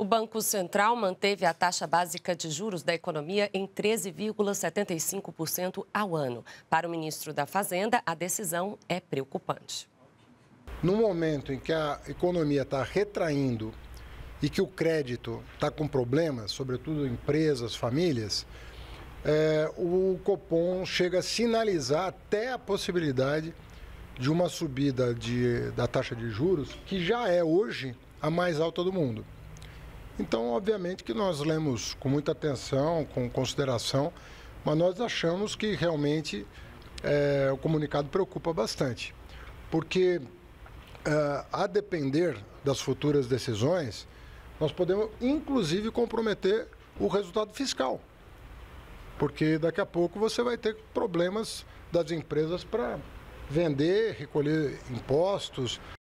O Banco Central manteve a taxa básica de juros da economia em 13,75% ao ano. Para o ministro da Fazenda, a decisão é preocupante. No momento em que a economia está retraindo e que o crédito está com problemas, sobretudo empresas, famílias, o Copom chega a sinalizar até a possibilidade de uma subida da taxa de juros, que já é hoje a mais alta do mundo. Então, obviamente que nós lemos com muita atenção, com consideração, mas nós achamos que realmente o comunicado preocupa bastante, porque a depender das futuras decisões, nós podemos inclusive comprometer o resultado fiscal, porque daqui a pouco você vai ter problemas das empresas para vender, recolher impostos.